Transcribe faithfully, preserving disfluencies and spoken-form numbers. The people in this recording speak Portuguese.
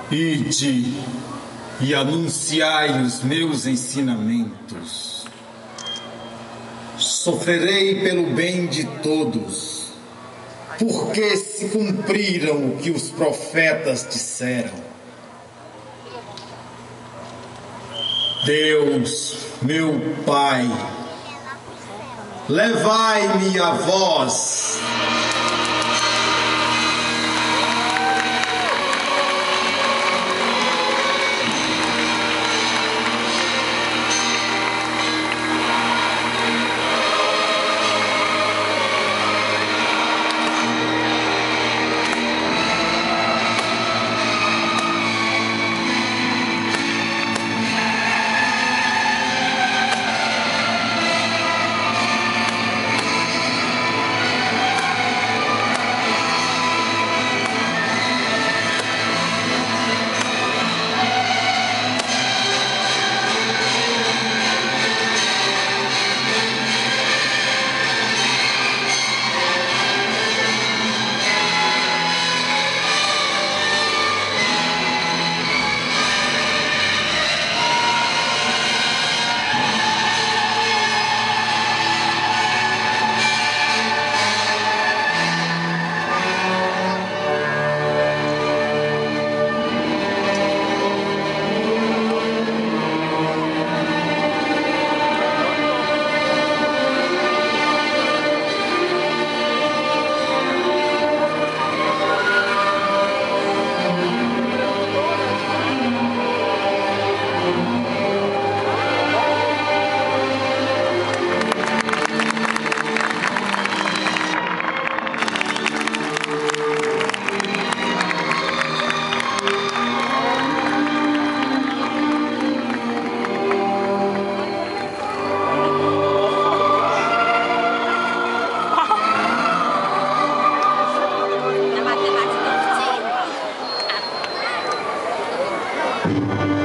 Ide e anunciai os meus ensinamentos. Sofrerei pelo bem de todos, porque se cumpriram o que os profetas disseram. Deus, meu Pai, levai-me a vós. Na matemática,